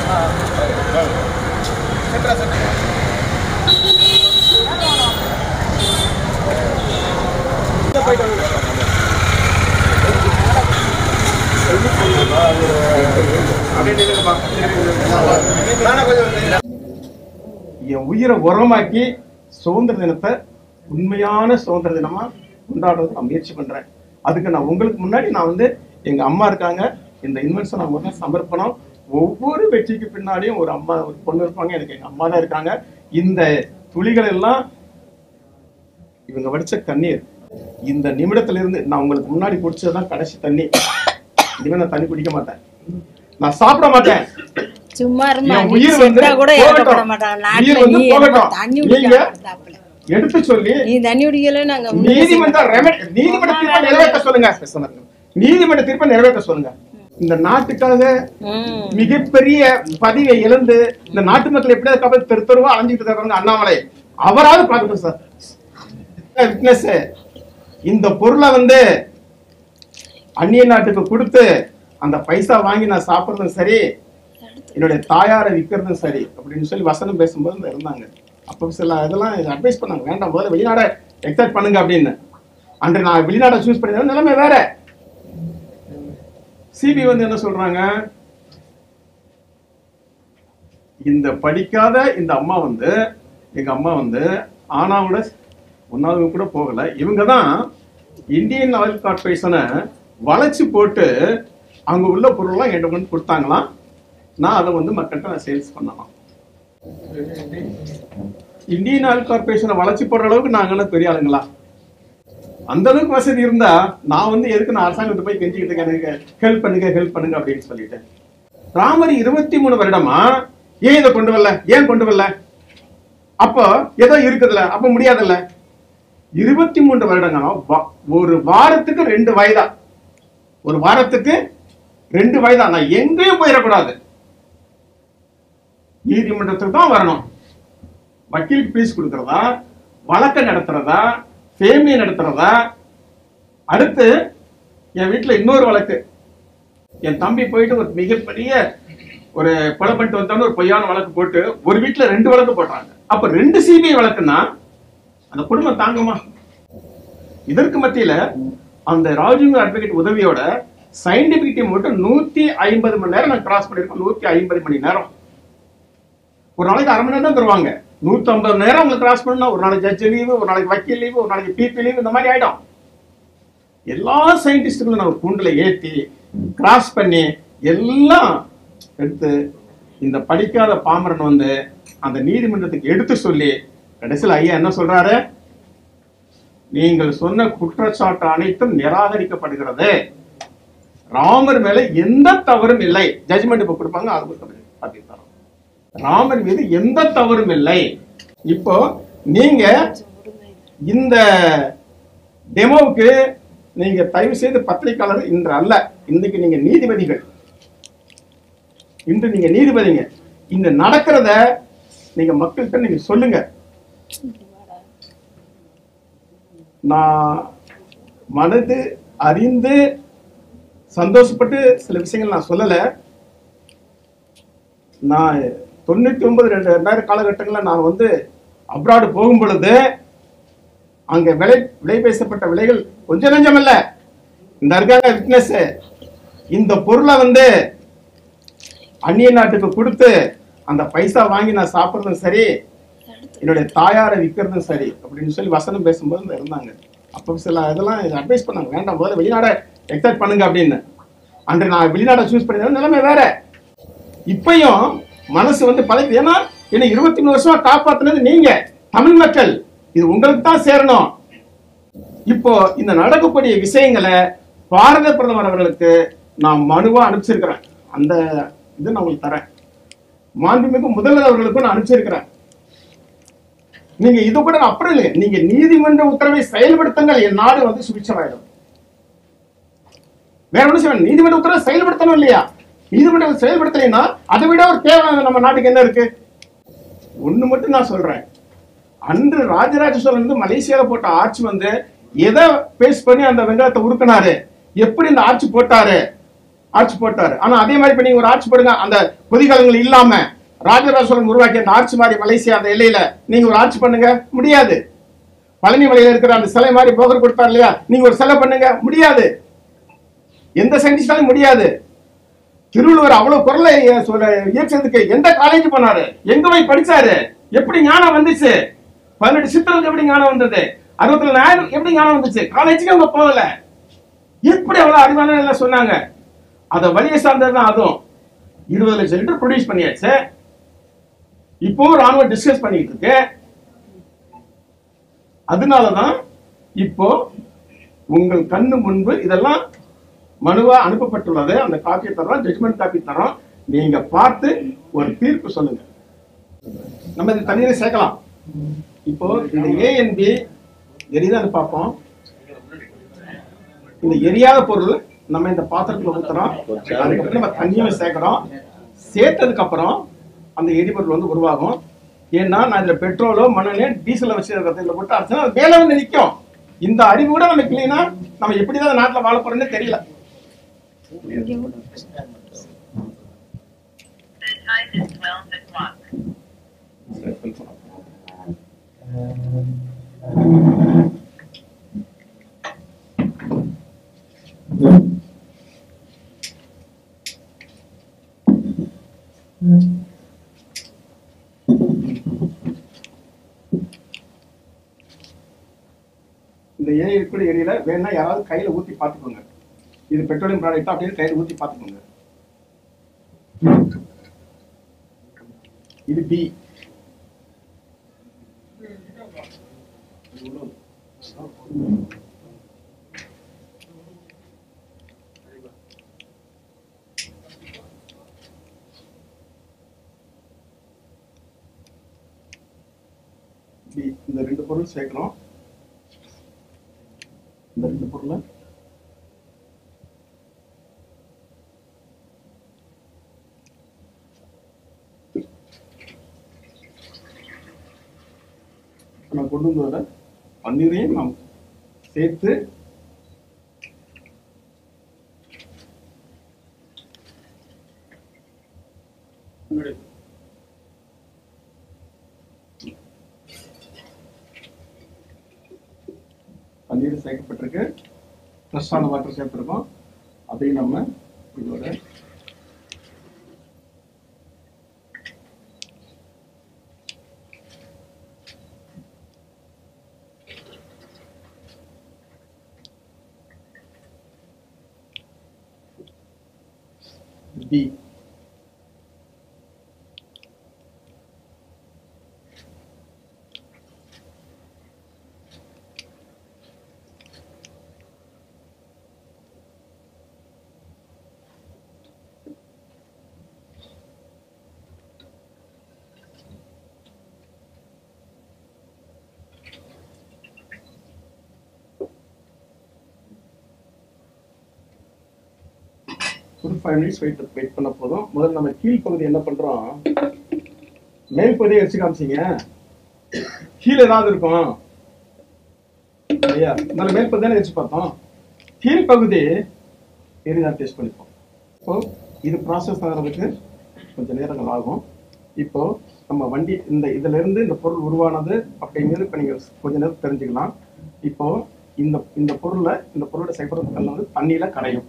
என் உயிரை உரமாக்கி சுதந்திர தினத்தை உண்மையான சுதந்திர தினமா கொண்டாடுறதுக்கு நான் முயற்சி பண்றேன். அதுக்கு நான் உங்களுக்கு முன்னாடி நான் வந்து எங்க அம்மா இருக்காங்க, இந்த இன்வென்ஷன் அவங்க சமர்ப்பணம். ஒவ்வொரு வெற்றிக்கு பின்னாடியும் ஒரு அம்மா ஒரு பொண்ணு இருப்பாங்க, எனக்கு எங்க அம்மா தான் இருக்காங்க. இந்த துளிகள் எல்லாம் இவங்க வடிச்ச கண்ணீர். இந்த நிமிடத்துல இருந்து நான் உங்களுக்கு முன்னாடி குடிச்சதுதான் கடைசி தண்ணி. இனிமே நான் தண்ணி குடிக்க மாட்டேன், நான் சாப்பிட மாட்டேன். சும்மா உயிர் வந்து எடுத்து சொல்லி நீதிமன்ற தீர்ப்பை நிறைவேற்ற சொல்லுங்க. நீதிமன்ற தீர்ப்பை நிறைவேற்ற சொல்லுங்க. இந்த நாட்டுக்காக மிகப்பெரிய பதவியை இழந்து இந்த நாட்டு மக்கள் எப்படியாவது தெரு தெருவா அலைஞ்சிட்டு இருக்காங்க அண்ணாமலை, அவராவது பாக்கட்டும் சார். விட்னஸ், இந்த பொருளை வந்து அந்நிய நாட்டுக்கு கொடுத்து அந்த பைசா வாங்கி நான் சாப்பிடுறதும் சரி, என்னுடைய தாயாரை விற்கிறதும் சரி அப்படின்னு சொல்லி வசனம் பேசும்போது இருந்தாங்க. அப்போ சில இதெல்லாம் அட்வைஸ் பண்ணாங்க, வேண்டாம் முதல்ல வெளிநாடை எக்ஸைட் பண்ணுங்க அப்படின்னு. அன்று நான் வெளிநாடை சூஸ் பண்ணி நிலைமை வேற. சிபி வந்து என்ன சொல்றாங்க, இந்த படிக்காத இந்த அம்மா வந்து எங்க அம்மா வந்து ஆனாவோட ஒன்னாவது கூட போகல. இவங்க தான் இந்தியன் ஆயில் கார்பரேஷனை வளைச்சு போட்டு அங்க உள்ள பொருள்லாம் என்கிட்ட கொண்டு கொடுத்தாங்களாம். நான் அதை வந்து மக்கள்கிட்ட நான் சேல்ஸ் பண்ணலாம். இந்தியன் ஆயில் கார்பரேஷனை வளைச்சு போடுற அளவுக்கு நாங்களாம் பெரிய ஆளுங்களா? அந்த அளவுக்கு வசதி இருந்தா நான் வந்து எதுக்கு நான் அரசாங்கத்தை போய் கெஞ்சிக்கிட்டு இருக்கேன், எனக்கு ஹெல்ப் பண்ணுங்க அப்படின்னு சொல்லிட்டு. ராமர் 23 வருடமா ஏன் இதை கொண்டு வரல, ஏன் கொண்டு வரல? அப்போ ஏதோ இருக்குதுல்ல, அப்ப முடியாதுல்ல. 23 வருடங்களும் ஒரு வாரத்துக்கு 2 வயதா, ஒரு வாரத்துக்கு 2 வயதா. நான் எங்கேயும் போயிடக்கூடாது, நீதிமன்றத்துக்கு தான் வரணும். வக்கீலுக்கு பீஸ் கொடுக்கறதா, வழக்க நடத்துறதா, ஃபேமிலி நடத்துறதா. அடுத்து என் வீட்டுல இன்னொரு வழக்கு, என் தம்பி போயிட்டு ஒரு மிகப்பெரிய ஒரு கொலை பண்ணிட்டு வந்தோன்னு ஒரு பொய்யான வழக்கு போட்டு ஒரு வீட்டுல 2 வழக்கு போடுறாங்க. அப்ப 2 சிபிஐ வழக்குன்னா அந்த குடும்பம் தாங்குமா? இதற்கு மத்தியில அந்த ராஜீவ் அட்வொகேட் உதவியோட சயின்டிபிக் டீம் மட்டும் 150 மணி நேரம் நான் கிராஸ் பண்ணிருக்கோம். 150 மணி நேரம். ஒரு நாளைக்கு அரை மணி நேரம் தான் தருவாங்க. 150 நேரம் அவங்க கிராஸ் பண்ணா ஒரு நாளைக்கு ஜட்ஜ் லீவு, ஒரு நாளைக்கு வக்கீல் லீவு, ஒரு நாளைக்கு பிபி லீவு, இந்த மாதிரி ஆயிடும். எல்லா சயின்டிஸ்டுகளும் நம்ம கூண்டுல ஏத்தி கிராஸ் பண்ணி எல்லாம் எடுத்து இந்த படிக்காத பாமரன் வந்து அந்த நீதிமன்றத்துக்கு எடுத்து சொல்லி கடைசியில் ஐயா என்ன சொல்றாரு, நீங்கள் சொன்ன குற்றச்சாட்டு அனைத்தும் நிராகரிக்கப்படுகிறது, ராமர் மேல எந்த தவறும் இல்லை. ஜட்ஜ்மெண்ட் இப்ப கொடுப்பாங்க, அது ராமர் மீது எந்த தவறும் இல்லை. இப்போ நீங்க இந்த டெமோவுக்கு நீங்க தயவு செய்து பத்திரிகையாளர் இன்று அல்ல, இன்னைக்கு நீங்க நீதிபதிகள், இன்று நீங்க நீதிபதிங்க. இந்த நடக்கிறத நீங்க மக்கள்கிட்ட நீங்க சொல்லுங்க. நான் மனது அறிந்து சந்தோஷப்பட்டு சில விஷயங்கள் நான் சொல்லல. நான் 99 2000 காலகட்டங்களில் நான் வந்து அப்ராடு போகும் பொழுது அங்க விலை பேசப்பட்ட விலைகள் கொஞ்சம் நஞ்சம் இல்ல. இந்த இருக்காங்க விட்னஸ், இந்த பொருளை வந்து அந்நிய நாட்டுக்கு கொடுத்து அந்த பைசா வாங்கி நான் சாப்பிடுறதும் சரி, என்னுடைய தாயாரை விற்கிறதும் சரி அப்படின்னு சொல்லி வசனம் பேசும்போது இருந்தாங்க. அப்போ சில இதெல்லாம் அட்வைஸ் பண்ணாங்க, வேண்டாம் முதல்ல வெளிநாடை எக்ஸைட் பண்ணுங்க அப்படின்னு. அன்று நான் வெளிநாடை சூஸ் பண்ணி நிலைமை வேற. இப்பயும் மனசு வந்து பழகுது. ஏன்னா என்ன 23 வருஷமா காப்பாத்தினது நீங்க தமிழ் மக்கள், இது உங்களுக்கு தான் சேரணும். இப்போ இந்த நடக்கக்கூடிய விஷயங்களை பாரத பிரதமர் அவர்களுக்கு நான் மனுவா அனுப்பிச்சிருக்கிறேன். அந்த இது நான் உங்களுக்கு தரேன். மாண்புமிகு முதல்வர் அவர்களுக்கும் நான் அனுப்பிச்சிருக்கிறேன். நீங்க இது கூட அப்புறம் இல்லை, நீங்க நீதிமன்ற உத்தரவை செயல்படுத்துங்கள், என் நாடு வந்து சுபிட்சமாயிடும். வேற ஒண்ணு செய்ய, நீதிமன்ற உத்தரவை செயல்படுத்தணும் இல்லையா? நீதிமன்றம் செயல்படுத்தலைன்னா அதை விட ஒரு கேவலம் நம்ம நாட்டுக்கு என்ன இருக்கு? ஒண்ணு மட்டும் நான் சொல்றேன், அன்று ராஜராஜ சோழன் வந்து மலேசியால போட்ட ஆட்சி வந்து எதை பேஸ் பண்ணி அந்த வெங்காயத்தை உருக்கினாரு, எப்படி இந்த ஆட்சி போட்டாரு, ஆட்சி போட்டாரு. ஆனா அதே மாதிரி இப்ப நீங்க ஒரு ஆட்சி போடுங்க, அந்த கொதிகலங்கள் இல்லாம ராஜராஜ சோழன் உருவாக்கிய அந்த ஆட்சி மாதிரி மலேசியா அந்த எல்லையில நீங்க ஒரு ஆட்சி பண்ணுங்க, முடியாது. பழனி மலையில இருக்கிற அந்த சிலை மாதிரி போகர் கொடுத்தார் இல்லையா, நீங்க ஒரு சிலை பண்ணுங்க, முடியாது. எந்த சயின்டிஸ்டாலும் முடியாது. திருவள்ளுவர் அவ்வளவு குரலை இயற்றதுக்கு எந்த காலேஜ் போனாரு, எங்க போய் படிச்சாரு, எப்படி ஞானம் வந்துச்சு? 18 சித்தர்களுக்கு எப்படி ஞானம் வந்தது? 64 நாயர் எப்படி ஞானம் வந்துச்சு? காலேஜுக்கு அவங்க போகல. எப்படி அவ்வளவு அறிவான சொன்னாங்க? அத வழியை சார்ந்ததுதான். அதுவும் 20 லட்சம் லிட்டர் ப்ரொடியூஸ் பண்ணியாச்சு. இப்போ ராணுவம் டிஸ்கஸ் பண்ணிட்டு இருக்கு. அதனாலதான் இப்போ உங்கள் கண்ணு முன்பு இதெல்லாம் மனுவா அனுப்பப்பட்டுள்ளது. அந்த காப்பி தரோம், ஜட்மெண்ட் காப்பி தரோம். நீங்க பார்த்து ஒரு தீர்ப்பு சொல்லுங்க. நம்ம இந்த தண்ணீரை சேர்க்கலாம். இப்போ இந்த ஏஎன்பி எரிதான்னு பார்ப்போம். இந்த எரியாத பொருள் நம்ம இந்த பாத்திரத்துல ஊத்துறோம். அதுக்கப்புறம் நம்ம தண்ணியும் சேர்க்கிறோம். சேர்த்ததுக்கு அப்புறம் அந்த எரிபொருள் வந்து உருவாகும். ஏன்னா நான் இதுல பெட்ரோலோ மணலையோ டீசலை வச்சு இதுல போட்டு அரைச்சா அது மேல வந்து நிற்கும். இந்த அறிவு கூட நமக்கு இல்லைன்னா நம்ம எப்படிதான் நாட்டுல வாழ போறோம்னு தெரியல. இந்த ஏரியா ஏரியில வேணா யாராவது கையில ஊத்தி பாத்துக்கோங்க. இது பெட்ரோலியம் ப்ராடக்ட் அப்படின்னு கையில ஊத்தி பாத்துக்கோங்க. இது பி. இந்த ரெண்டு பொருள் சேர்க்கிறோம். இந்த ரெண்டு பொருளை நான் கொண்டு வந்து வர பன்னீரையும் நாம் சேர்த்து பன்னீர் சேர்க்கப்பட்டிருக்கு. ஃப்ரெஷ்ஷான வாட்டர் சேர்த்துருக்கோம். அதையும் நம்ம இதோட பி. ஒரு 5 மினிட்ஸ் வெயிட் பண்ண போதும். முதல்ல நம்ம கீழ் பகுதி என்ன பண்றோம், மேல் பகுதியை வச்சு காமிச்சிங்க. கீழே ஏதாவது இருக்கும் இல்லையா? முதல்ல மேல் பகுதி தானே வச்சு பார்த்தோம். கீழ் பகுதி எரிதான் டெஸ்ட் பண்ணிப்போம். இப்போ இது ப்ராசஸ் ஆகிறதுக்கு கொஞ்சம் நேரங்கள் ஆகும். இப்போ நம்ம வண்டி இதுல இருந்து இந்த பொருள் உருவானது அப்படிங்கிறது இப்போ நீங்க கொஞ்ச நேரம் தெரிஞ்சுக்கலாம். இப்போ இந்த பொருளோட செயல்படுறதுக்கு வந்து தண்ணியில கரையும்.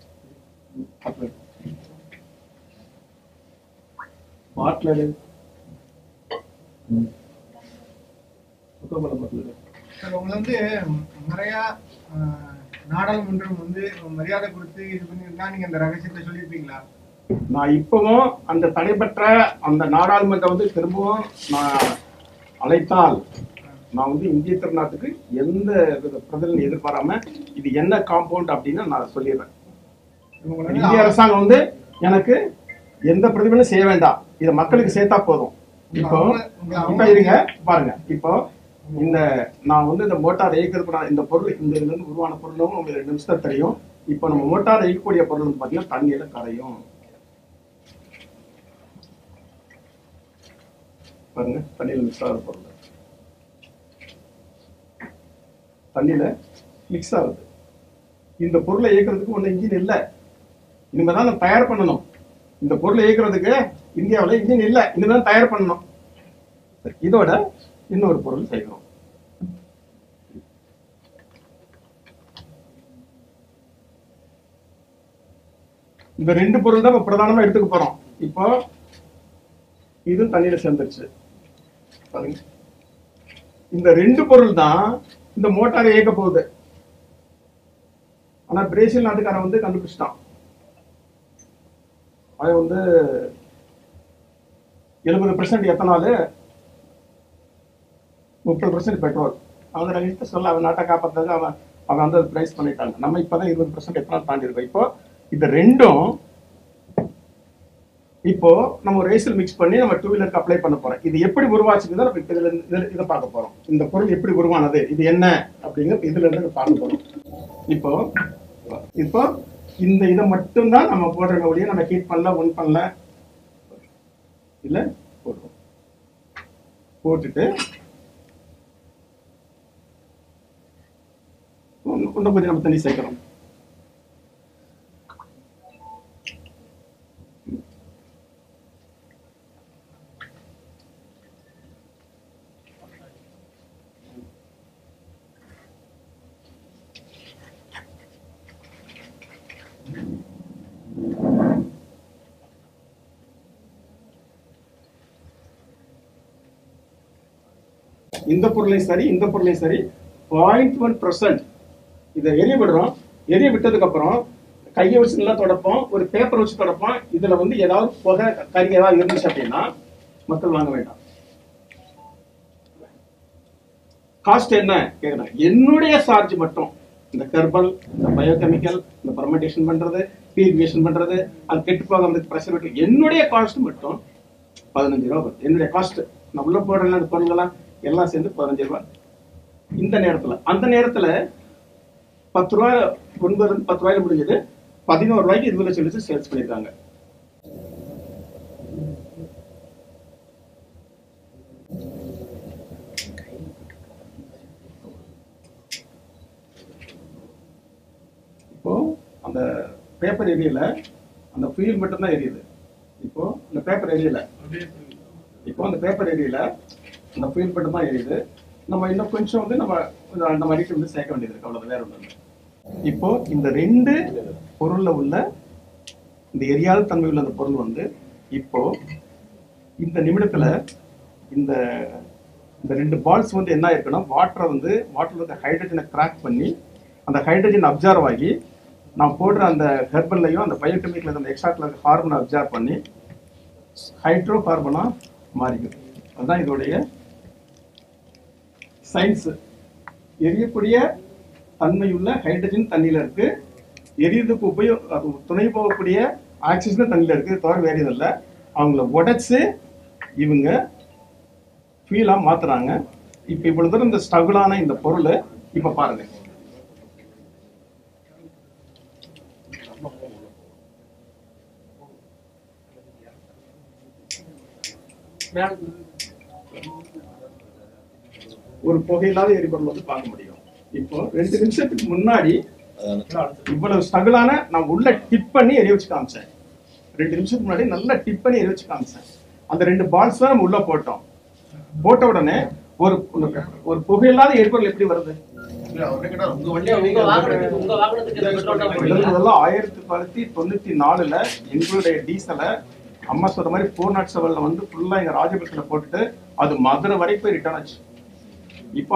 உங்களை வந்து நிறைய நாடாளுமன்றம் வந்து மரியாதை கொடுத்து இது பண்ணிருந்தா நீங்க அந்த ரகசியத்தை சொல்லியிருப்பீங்களா? நான் இப்பவும் அந்த தடைபெற்ற அந்த நாடாளுமன்றம் வந்து திரும்பவும் நான் அழைத்தால் நான் வந்து இந்திய திருநாட்டுக்கு எந்த பிரதிநிதி எதிர்பாராம இது என்ன காம்பவுண்ட் அப்படின்னு நான் சொல்லிடுறேன். இந்திய அரசாங்கம் வந்து எனக்கு எந்த பிரதிபலனும் செய்ய வேண்டாம், இதை மக்களுக்கு சேர்த்தா போதும். இப்போ இருங்க பாருங்க. இப்போ நான் வந்து இந்த மோட்டார் இயக்கிறதுக்கு இந்த பொருள் இந்த இதுல இருந்து உருவான பொருளும் உங்களுக்கு 2 நிமிஷம் தெரியும். இப்போ நம்ம மோட்டார் இயக்கக்கூடிய பொருள் வந்து பாத்தீங்கன்னா தண்ணியில கரையும். பாருங்க, தண்ணியில மிக்ஸ் ஆகிற பொருள் தண்ணியில மிக்ஸ் ஆகுது. இந்த பொருளை இயக்கிறதுக்கு ஒண்ணு இன்ஜின் இல்லை. இனிமே தான் நம்ம தயார் பண்ணணும். இந்த பொருளை இயக்குறதுக்கு இந்தியாவில் இன்ஜின் இல்லை, இனிமே தான் தயார் பண்ணணும். இதோட இன்னொரு பொருள் செய்கிறோம். இந்த ரெண்டு பொருள் தான் பிரதானமா எடுத்துக்க போறோம். இப்போ இது தண்ணியில சேர்ந்துருச்சு பாருங்க. இந்த ரெண்டு பொருள் தான் இந்த மோட்டாரை இயக்க போகுது. ஆனா பிரேசில் நாட்டுக்காரன் வந்து கண்டுபிடிச்சிட்டான். அது வந்து 70% எத்தனால், 30% பெட்ரோல். அவங்க ரகசியத்தை சொல்ல அவன் நாட்டை காப்பாற்றது அவன் வந்து பிரைஸ் பண்ணிட்டாங்க. நம்ம இப்பதான் 20% எத்தனால் தாண்டி இருக்கோம். இப்போ இது ரெண்டும் இப்போ நம்ம ரேசில் மிக்ஸ் பண்ணி நம்ம 2 வீலருக்கு அப்ளை பண்ண போறோம். இது எப்படி உருவாச்சுன்னு நம்ம இப்ப இதை பார்க்க போறோம். இந்த பொருள் எப்படி உருவானது, இது என்ன அப்படிங்கிறது இதுல இருந்து பார்க்க போறோம். இப்போ இப்போ இந்த இதை மட்டும்தான் நம்ம போடுற ஒழிய நம்ம ஹீட் பண்ணல, ஒன் பண்ணல, இல்ல போடுறோம். போட்டுட்டு இன்னும் கொஞ்சம் நம்ம தண்ணி சேர்க்கிறோம். இந்த பொருளையும் சரி இந்த பொருளையும் சரி 0.1% இதை எரிய விடுறோம். எரிய விட்டதுக்கு அப்புறம் கையை வச்சு நல்லா தொடப்போம், ஒரு பேப்பர் வச்சு தொடப்போம். இதுல வந்து ஏதாவது புகை கறி ஏதாவது இருந்துச்சு அப்படின்னா மக்கள் வாங்க வேண்டாம். காஸ்ட் என்ன கேட்கணும். என்னுடைய சார்ஜ் மட்டும் இந்த கர்பல், இந்த பயோகெமிக்கல், இந்த ஃபர்மெண்டேஷன் பண்றது, பியூரிஃபிகேஷன் பண்றது, அது கெட்டு போகாம ப்ரெஷர், என்னுடைய காஸ்ட் மட்டும் 15 ரூபா வருது. என்னுடைய காஸ்ட் நான் உள்ள போடுறேன் அந்த பொருள்கள்லாம் எல்லாம் சேர்ந்து 15 ரூபாய். இந்த நேரத்துல அந்த நேரத்துல 10 ரூபாய், 9-10 ரூபாயில முடிஞ்சது 11 ரூபாய்க்கு 20 லட்சம் வச்சு சேல்ஸ் பண்ணிருக்காங்க. இப்போ அந்த பேப்பர் எரியல, அந்த ஃபியூல் மட்டும் தான் எரியுது. இப்போ அந்த பேப்பர் எரியல, இப்போ அந்த பேப்பர் எரியல, அந்த ஃபியூல் மட்டும் தான் எரியுது. நம்ம இன்னும் கொஞ்சம் வந்து நம்ம அந்த மாதிரி வந்து சேர்க்க வேண்டியது இருக்கு, அவ்வளவு வேற ஒன்று. இப்போ இந்த ரெண்டு பொருள்ல உள்ள இந்த எரியாத தன்மை உள்ள அந்த பொருள் வந்து இப்போ இந்த நிமிடத்துல இந்த இந்த ரெண்டு பால்ஸ் வந்து என்ன இருக்குன்னா, வாட்டர்ல வந்து ஹைட்ரஜனை கிராக் பண்ணி அந்த ஹைட்ரஜன் அப்சர்வ் ஆகி நான் போடுற அந்த ஹெர்பல்லையும் அந்த பயோகெமிக்கல் அந்த எக்ஸ்ட்ரா கார்பனை அப்சர்வ் பண்ணி ஹைட்ரோ கார்பனா மாறிக்குது. அதுதான் இதோடைய சயின்ஸ். எரியக்கூடிய தன்மையுள்ள ஹைட்ரஜன் தண்ணியில இருக்கு, எரியதுக்கு துணை போகக்கூடிய ஆக்சிஜன் தண்ணியில இருக்கு, தவிர வேற எதுவும் இல்லை. அவங்கள உடைச்சு இவங்க ஃபீலா மாத்துறாங்க. இப்ப இவ்வளவு தூரம் இந்த ஸ்ட்ரகிளான இந்த பொருள் இப்ப பாருங்க. ஒரு புகையில்லாத எரிபொருள் வந்து பார்க்க முடியும். இப்போ 2 நிமிஷத்துக்கு முன்னாடி இவ்வளவு ஸ்ட்ரகிளான நான் உள்ள டிப் பண்ணி எரிய வச்சு காமிச்சேன். 2 நிமிஷத்துக்கு முன்னாடி நல்லா டிப் பண்ணி எரிய வச்சு காமிச்சேன். அந்த 2 பால்ஸ் தான் நம்ம உள்ள போட்டோம். போட்ட உடனே ஒரு ஒரு புகையில்லாத எரிபொருள் எப்படி வருது? 1994 எங்களுடைய டீசலை அம்மா சொல்ற மாதிரி 407 வந்து ஃபுல்லா எங்க ராஜபுரத்துல போட்டுட்டு அது மதுரை வரைக்கும் ரிட்டர்ன் ஆச்சு. இப்போ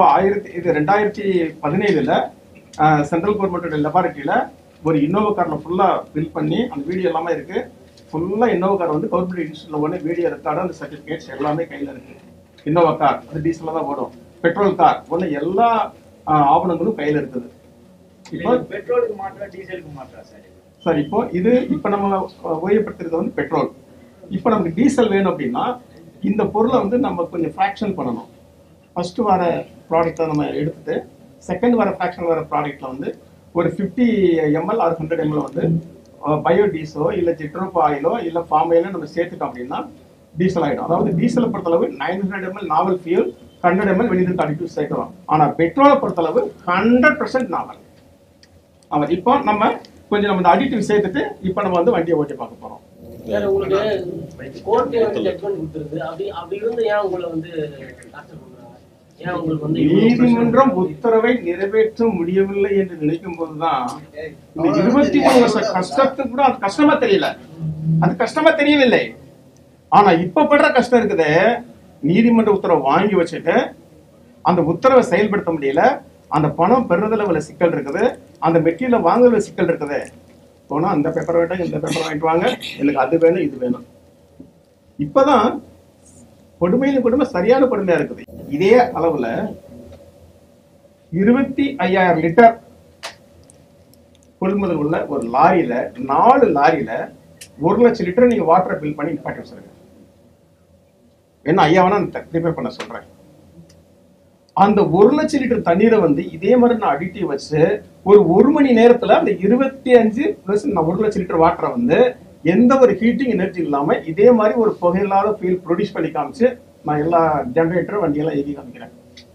2017 சென்ட்ரல் கவர்மெண்டோட லெபார்டரியில ஒரு இன்னோவா கார்ல ஃபுல்லா பில் பண்ணி அந்த வீடியோ எல்லாமே இருக்கு. ஃபுல்லா இன்னோவா கார் வந்து கவர்மெண்ட் இன்ஸ்டியூட்ல ஒன்று வீடியோ ரெக்கார்டு, அந்த சர்டிபிகேட்ஸ் எல்லாமே கையில இருக்கு. இன்னோவா கார் அது டீசல்ல தான் ஓடும். பெட்ரோல் கார் ஒன்று எல்லா ஆவணங்களும் கையில இருக்குது. இப்போ பெட்ரோலுக்கு மாற்றா டீசலுக்கு மாற்றா சார் இப்போ இது இப்போ நம்ம உபயோகப்படுத்துறது வந்து பெட்ரோல். இப்போ நமக்கு டீசல் வேணும் அப்படின்னா இந்த பொருளை வந்து நம்ம கொஞ்சம் ஃப்ராக்ஷன் பண்ணணும். ஃபர்ஸ்ட் வர ப்ராடக்டை நம்ம எடுத்துட்டு செகண்ட் வர ஃப்ராக்ஷன் வர ப்ராடக்ட்ல வந்து ஒரு 50 ml ஆர் 100 ml வந்து பயோடீசலோ இல்லை ஜெட்ரோப் ஆயிலோ இல்லை ஃபார்ம் ஆயிலோ நம்ம சேர்த்துட்டோம் அப்படின்னா டீசல் ஆகிடும். அதாவது டீசலை பொறுத்தளவு 900 ml நாவல் ஃபியூல், 100 ml வெளியில் அடிச்சு சேர்க்கலாம். ஆனால் பெட்ரோலை பொறுத்தளவு 100% நாவல். இப்போ நம்ம கொஞ்சம் நம்ம இந்த அடிட்டிவ் சேர்த்துட்டு இப்ப நம்ம வந்து வண்டியை ஓட்டி பார்க்க போறோம். வேற உங்களுக்கு கோர்ட்டே வந்து ஜட்மெண்ட் கொடுத்துருது. அப்படி இருந்து ஏன் உங்களை வந்து டார்ச்சர் பண்றாங்க? ஏன் உங்களுக்கு வந்து நீதிமன்றம் உத்தரவை நிறைவேற்ற முடியவில்லை என்று நினைக்கும் போதுதான் இந்த 23 வருஷ கஷ்டத்துக்கு கூட அது கஷ்டமா தெரியல, அது கஷ்டமா தெரியவில்லை. ஆனா இப்ப படுற கஷ்டம் இருக்குது, நீதிமன்ற உத்தரவை வாங்கி வச்சுட்டு அந்த உத்தரவை செயல்படுத்த முடியல, அந்த பணம் பெறுறதுல சிக்கல் இருக்குது, அந்த மெட்டீரியலை வாங்குறதுல சிக்கல் இருக்குது. போனா அந்த பேப்பர் வேண்டாம், இந்த பேப்பர் வாங்கிட்டு வாங்க, எனக்கு அது வேணும் இது வேணும். இப்பதான் கொடுமையில கொடுமை சரியான கொடுமையா இருக்குது. இதே அளவுல 25,000 லிட்டர் கொள்முதல் உள்ள ஒரு லாரியில 4 லாரியில 1 லட்சம் லிட்டர் நீங்க வாட்டர் பில் பண்ணி நிப்பாட்டி வச்சிருங்க. என்ன ஐயாவனா ப்ரிப்பேர் பண்ண சொல்றேன். அந்த 1 லட்சம் லிட்டர் தண்ணீரை வந்து இதே மாதிரி நான் அடிட்டிவ் வச்சு ஒரு மணி நேரத்துல அந்த 25 பிளஸ் 1 லட்சம் லிட்டர் வாட்டரை வந்து எந்த ஒரு ஹீட்டிங் எனர்ஜி இல்லாம இதே மாதிரி ஒரு புகையில்லாத ஃபீல் ப்ரொடியூஸ் பண்ணி காமிச்சு நான் எல்லா ஜெனரேட்டர் வண்டியெல்லாம் இயக்கி காமிக்கிறேன்.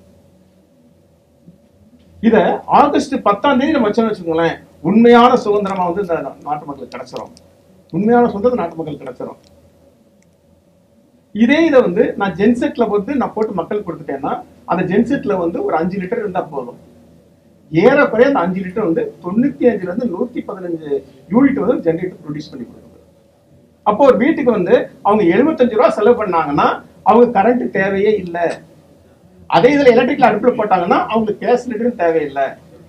இத ஆகஸ்ட் 10ஆம் தேதி நம்ம வச்சுக்கோங்களேன், உண்மையான சுதந்திரமா வந்து இந்த நாட்டு மக்களுக்கு கிடைச்சிரும். உண்மையான சுதந்திரம் நாட்டு மக்களுக்கு கிடைச்சிரும். இதே இதை வந்து நான் ஜென்செட்ல வந்து நான் போட்டு மக்களுக்கு கொடுத்துட்டேன்னா அந்த ஜென்செட்ல வந்து ஒரு 5 லிட்டர் இருந்தா போதும். ஏறக்குறைய அந்த 5 லிட்டர் வந்து 95ல இருந்து 115 யூனிட் வந்து ஜெனரேட்டர் ப்ரொடியூஸ் பண்ணி கொடுக்குது. அப்போ ஒரு வீட்டுக்கு வந்து அவங்க 75 ரூபா செலவு பண்ணாங்கன்னா அவங்க கரண்ட் தேவையே இல்லை. அதே இதுல எலக்ட்ரிக்கல் அடுப்புல போட்டாங்கன்னா அவங்களுக்கு கேஸ் லிட்டரும் தேவையில்லை.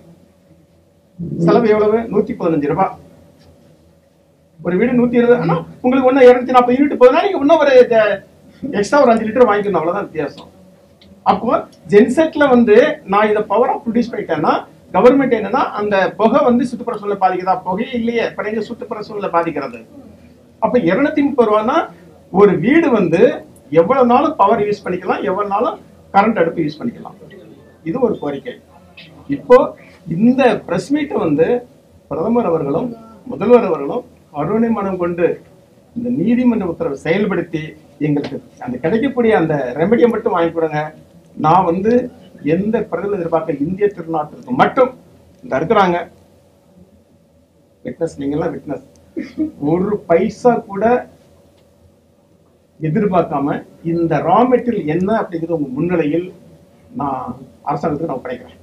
செலவு எவ்வளவு? 115 ரூபாய். ஒரு வீடு 120, ஆனா உங்களுக்கு ஒண்ணு 240 யூனிட் போதுனா நீங்க இன்னும் ஒரு எக்ஸ்ட்ரா ஒரு 5 லிட்டர் வாங்கிக்கணும், அவ்வளவுதான் வித்தியாசம். அப்போ ஜென்செட்ல வந்து நான் இதை பவரா ப்ரொடியூஸ் பண்ணிட்டேன்னா கவர்மெண்ட் என்னன்னா அந்த புகை வந்து சுற்றுப்புற சூழலை பாதிக்குதா? புகையே இல்லையே, இப்ப நீங்க சுற்றுப்புற சூழலை பாதிக்கிறது. அப்ப 230 ரூபான்னா ஒரு வீடு வந்து எவ்வளவு நாளும் பவர் யூஸ் பண்ணிக்கலாம், எவ்வளவு நாளும் கரண்ட் அடுப்பு யூஸ் பண்ணிக்கலாம். இது ஒரு கோரிக்கை. இப்போ இந்த பிரஸ் மீட்டை வந்து பிரதமர் அவர்களும் முதல்வர் அவர்களும் கருணை மனம் கொண்டு இந்த நீதிமன்ற உத்தரவை செயல்படுத்தி எங்களுக்கு அந்த கிடைக்கக்கூடிய அந்த ரெமெடியை மட்டும் வாங்கி கொடுங்க. நான் வந்து எந்த பிரதமர் எதிர்பார்க்க இந்திய திருநாட்டிற்கு மட்டும் இந்த இருக்கிறாங்க விட்னஸ், நீங்கெல்லாம் விட்னஸ், ஒரு பைசா கூட எதிர்பார்க்காம இந்த ரா மெட்டீரியல் என்ன அப்படிங்கிறது உங்க முன்னிலையில் நான் அரசாங்கத்துக்கு நான் ஒப்படைக்கிறேன்.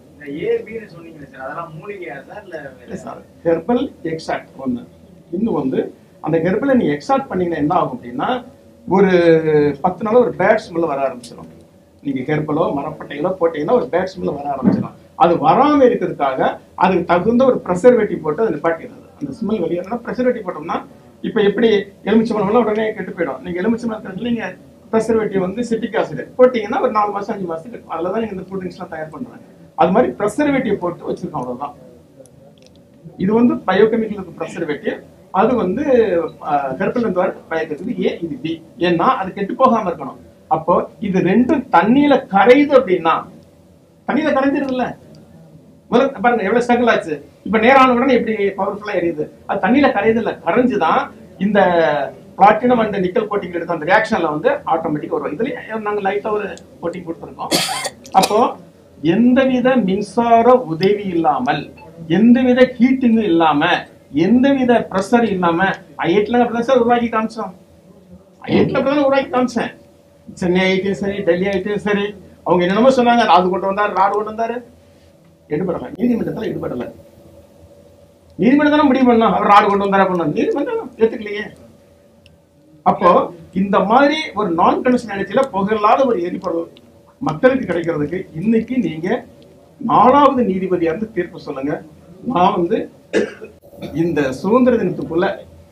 ஹெர்பல் எக்ஸாக்ட் ஒண்ணு. இன்னும் வந்து அந்த ஹெர்பலை நீங்க எக்ஸாக்ட் பண்ணீங்கன்னா என்ன ஆகும் அப்படின்னா ஒரு 10 நாள் ஒரு பேட் ஸ்மெல் வர ஆரம்பிச்சிடும். நீங்க ஹெர்பலோ மரப்பட்டைகளோ போட்டீங்கன்னா ஒரு பேட் ஸ்மெல் வர ஆரம்பிச்சிடும். அது வராம இருக்கிறதுக்காக அதுக்கு தகுந்த ஒரு ப்ரெசர்வேட்டிவ் போட்டு அதை நிப்பாட்டிடுறது. அந்த ஸ்மெல் வெளியேறனா ப்ரெசர்வேட்டிவ் போட்டோம்னா இப்ப எப்படி எலுமிச்சம்பழம் உடனே கெட்டு போயிடும். நீங்க எலுமிச்சம்பழம் நீங்க ப்ரெசர்வேட்டிவ் வந்து சிட்ரிக் ஆசிட் போட்டீங்கன்னா ஒரு 4 மாசம் 5 மாசத்துக்கு இருக்கும். அதுலதான் நீங்க இந்த கூல் ட்ரிங்க்ஸ் எல்லாம் தயார் பண்றாங்க. அது மாதிரி ப்ரெசர்வேட்டிவ் போட்டு வச்சிருக்கோம், அவ்வளவுதான். இது வந்து பயோகெமிக்கல் ப்ரெசர்வேட்டிவ். அது வந்து ஹெர்பல் இருந்து வர பயக்கிறது ஏ, இது பி. ஏன்னா அது கெட்டு போகாம இருக்கணும். அப்போ இது ரெண்டும் தண்ணியில கரையுது அப்படின்னா தண்ணியில கரைஞ்சிருது இல்ல, முதல்ல பாருங்க எவ்வளவு ஸ்ட்ரகிள் ஆச்சு. இப்ப நேரான உடனே எப்படி பவர்ஃபுல்லா எரியுது, அது தண்ணியில கரையுது இல்ல, கரைஞ்சுதான் இந்த பிளாட்டினம் அண்ட் நிக்கல் கோட்டிங் எடுத்த அந்த ரியாக்ஷன்ல வந்து ஆட்டோமேட்டிக் வரும். இதுலயும் நாங்க லைட்டா ஒரு கோட்டிங் கொடுத்துருக்கோம். அப்போ எந்தவித மின்சார உதவி இல்லாமல், எந்தவித ஹீட்டிங்கும் இல்லாம, எந்தவித பிரஷர் இல்லாம ஐஐடில அப்படிதான் சார் உருவாக்கி காமிச்சோம். ஐஐடில அப்படிதான் உருவாக்கி காமிச்சேன். சென்னை ஐடியும் சரி, டெல்லி ஐடியும் சரி, அவங்க என்னென்னமோ சொன்னாங்க, ராடு கொண்டு வந்தாரு, ராடு கொண்டு வந்தாரு, எடுபடல. நீதிமன்றத்துல எடுபடல. நீதிமன்றம் தானே முடிவு பண்ணா அவர் ராடு கொண்டு வந்தாரா பண்ண, நீதிமன்றம் ஏத்துக்கலையே. அப்போ இந்த மாதிரி ஒரு நான் கன்வென்ஷனல் எனர்ஜில புகையில்லாத ஒரு எரிபொருள் மக்களுக்கு கிடைக்கிறதுக்கு இன்னைக்கு நீங்க 4வது நீதிபதியா இருந்து தீர்ப்பு சொல்லுங்க. நான் வந்து இந்த சுதந்திர தினத்துக்குள்ள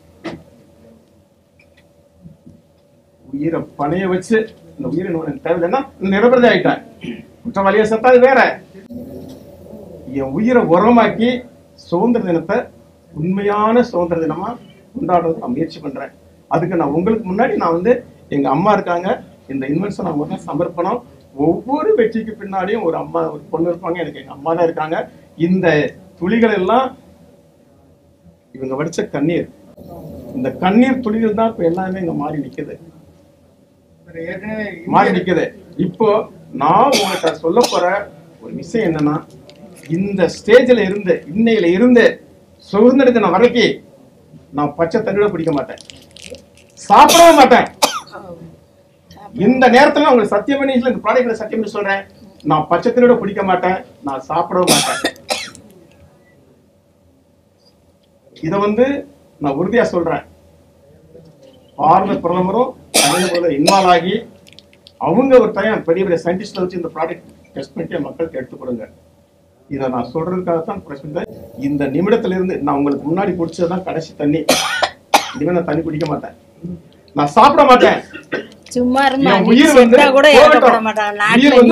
உயிரை பணைய வச்சு இந்த உயிரை தேவையில்லைன்னா நிரபராதி ஆயிட்டேன், குற்றவாளியா சத்தாது வேற. என் உயிரை உரமாக்கி சுதந்திர தினத்தை உண்மையான சுதந்திர தினமா கொண்டாடுறதுக்கு நான் முயற்சி பண்றேன். அதுக்கு நான் உங்களுக்கு முன்னாடி நான் வந்து எங்க அம்மா இருக்காங்க, இந்த இன்வென்ஷன் அவங்க சமர்ப்பணம். ஒவ்வொரு வெற்றிக்கு பின்னாடியும் ஒரு அம்மா, ஒரு பொண்ணு இருப்பாங்க. எனக்கு எங்க அம்மா தான் இருக்காங்க. இந்த துளிகள் எல்லாம் இவங்க வடிச்ச கண்ணீர். இந்த கண்ணீர் துளிகள் தான் இப்ப எல்லாமே இங்க மாறி நிக்குது, மாறி நிக்குது. இப்போ நான் உங்கள்கிட்ட சொல்ல போற ஒரு விஷயம் என்னன்னா, இந்த ஸ்டேஜ்ல இருந்து இன்னையில இருந்து சுதந்திர தினம் வரைக்கும் நான் பச்சை தண்ணியோட குடிக்க மாட்டேன், சாப்பிடவே மாட்டேன். இந்த நேரத்துல உங்களுக்கு சத்தியம் பண்ணி இந்த ப்ராடக்ட்ல சத்தியம் பண்ணி சொல்றேன், நான் பச்சை தண்ணியோட குடிக்க மாட்டேன், நான் சாப்பிடவே மாட்டேன். இத நான் உறுதியா சொல்றேன். பாரத பிரதமரும் இன்வால்வ் ஆகி அவங்க ஒரு டைம் பெரிய பெரிய சயின்டிஸ்ட் வச்சு இந்த ப்ராடக்ட் டெஸ்ட் பண்ணி மக்களுக்கு எடுத்து கொடுங்க. இதை நான் சொல்றதுக்காக தான் பிரச்சனை. இந்த நிமிடத்துல இருந்து நான் உங்களுக்கு முன்னாடி குடிச்சதுதான் கடைசி தண்ணி. இனிமே நான் தண்ணி குடிக்க மாட்டேன், நான் சாப்பிட மாட்டேன். சும்மா உயிர் கூட ஏற்பட மாட்டாங்க.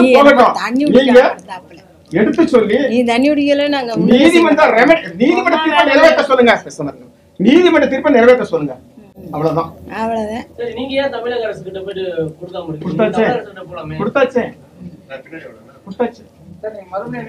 எடுத்து சொல்லி தண்ணி குடிக்கல நாங்க நீதிமன்ற நிறைவேற்ற சொல்லுங்க, நீதிமன்ற தீர்ப்பை நிறைவேற்ற சொல்லுங்க. அவ்வளவுதான். சரி, நீங்க ஏன் தமிழக அரசு கிட்ட போயிட்டு கொடுக்காம இருக்கீங்க? கொடுத்தாச்சே தமிழக அரசு கிட்ட போலாமே. கொடுத்தாச்சே. சரி, மறுபடியும்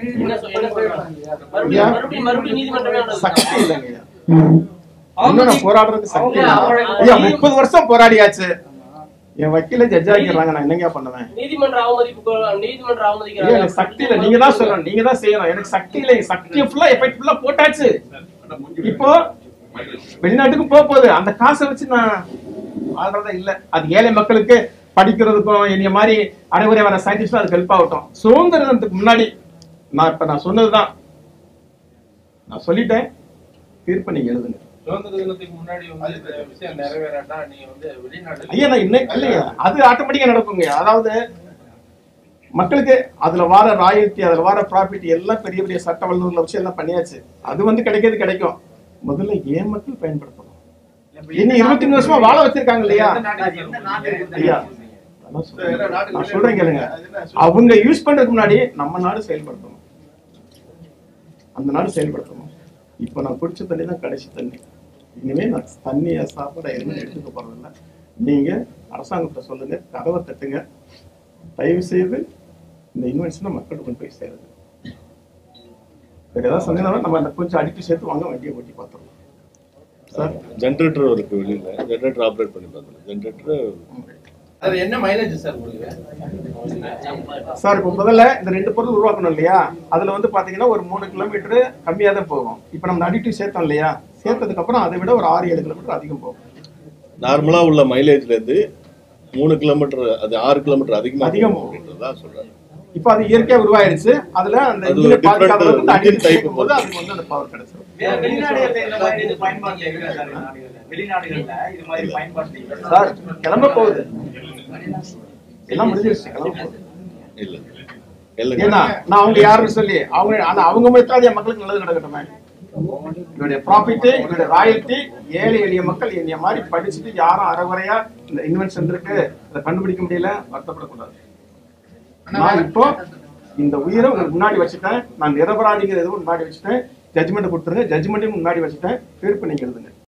நீதிமன்றமே சக்தி இல்லைங்க. இன்னும் போராடுறதுக்கு சக்தி இல்லை. 30 வருஷம் போராடியாச்சு. என் வக்கீல ஜட்ஜ் ஆகிடுறாங்க, நான் என்னங்க பண்ணுவேன்? நீதிமன்ற அவமதிக்கிறாங்க. எனக்கு சக்தி இல்லை, நீங்க தான் சொல்லணும், நீங்க தான் செய்யணும். எனக்கு சக்தி இல்லை, சக்தியை ஃபுல்லா எஃபெக்ட் ஃபுல்லா போட்டாச்சு. இப்போ வெளிநாட்டுக்கு போகுது, அந்த காசை வச்சு நான் வாழ்றதா இல்ல. அது ஏழை மக்களுக்கு படிக்கிறதுக்கும் என்னைய மாதிரி அனைவரே வர சயின்டிஸ்ட் அதுக்கு ஹெல்ப் ஆகட்டும். சுதந்திரத்துக்கு முன்னாடி நான் சொன்னதுதான் நான் சொல்லிட்டேன். தீர்ப்பு நீங்க எழுதுங்க. சுதந்திர தினத்துக்கு முன்னாடி இந்த விஷயம் நிறைவேறாட்டா நீங்க வெளிநாடு ஐயா நான் இன்னைக்கு இல்லையா, அது ஆட்டோமேட்டிக்கா நடக்குங்க. அதாவது மக்களுக்கு அதுல வர ராயல்டி, அதுல வர ப்ராஃபிட் எல்லாம் பெரிய பெரிய சட்ட வல்லுநர்களை வச்சு எல்லாம் பண்ணியாச்சு. அது கிடைக்கிறது கிடைக்கும். முதல்ல ஏன் மக்கள் பயன்படுத்தணும். இன்னும் 23 வருஷமா வாழ வச்சிருக்காங்க இல்லையா ஐயா, நான் சொல்றேன் கேளுங்க. அவங்க யூஸ் பண்றதுக்கு முன்னாடி நம்ம நாடு செயல்படுத்தணும், அந்த நாடு செயல்படுத்தணும். இப்ப நான் குடிச்ச தண்ணி தான் கடைசி தண்ணி. இனிமே நான் தண்ணியை சாப்பிட எதுவுமே எடுத்துக்க போறதில்லை. நீங்க அரசாங்கத்தை சொல்லுங்க, கதவை தட்டுங்க, தயவு செய்து இந்த இன்வென்ஷனை மக்களுக்கு கொண்டு போய் சேருங்க. வேற ஏதாவது சொன்னீங்கன்னா நம்ம அந்த கொஞ்சம் அடிக்கடி சேர்த்து வாங்க, வண்டியை ஓட்டி பார்த்துருவோம். சார் ஜென்ரேட்டர் இருக்கு வெளியில, ஜென்ரேட்டர் ஆப்ரேட் பண்ணி பார்க்கணும். ஜென்ரேட்டர் அது என்ன மைலேஜ் சார் உங்களுக்கு? சார் இப்போ முதல்ல இந்த 2 பொருள் உருவாக்கணும் இல்லையா, அதுல பாத்தீங்கன்னா ஒரு 3 கிலோமீட்டர் கம்மியா தான் போகும். இப்ப நம்ம அடிக்டிவ் சேர்த்தோம் இல்லையா, சேர்த்ததுக்கு அப்புறம் அதை விட ஒரு 6-7 கிலோமீட்டர் அதிகம் போகும். நார்மலா உள்ள மைலேஜ்ல இருந்து 3 கிலோமீட்டர், அது 6 கிலோமீட்டர் அதிகம் அப்படின்றதான் சொல்றாங்க. இப்ப அது இயற்கையா உருவாயிருச்சு. அதுல அந்த இன்ஜினை பாதுகாக்கிறதுக்கு அடிக்டிவ் டைப் போது அதுக்கு அந்த பவர் கிடைச்சிரும். சார் கிளம்ப போகுது, எல்லாம் முடிஞ்சிருச்சு, கிளம்ப போகுது. ஏன்னா நான் அவங்க யாருன்னு சொல்லி அவங்க மூலத்தால் மக்களுக்கு நல்லது நடக்கட்டுமே. இவருடைய ப்ராஃபிட், இவருடைய ராயல்டி ஏழை எளிய மக்கள் என்னைய மாதிரி படிச்சுட்டு யாரும் அறகுறையா இந்த இன்வென்ஷன் இருக்கு அதை கண்டுபிடிக்க முடியல வருத்தப்படக்கூடாது. நான் இப்போ இந்த உயிரை முன்னாடி வச்சுட்டேன், நான் நிரபராதிங்கிற எதுவும் முன்னாடி வச்சுட்டேன். ஜட்ஜ்மெண்ட் கொடுத்துருங்க, ஜட்ஜ்மெண்ட்டையும் முன்னாடி வச்சுட்டேன். தீர்ப்பு நீங்க எழுதுங்க.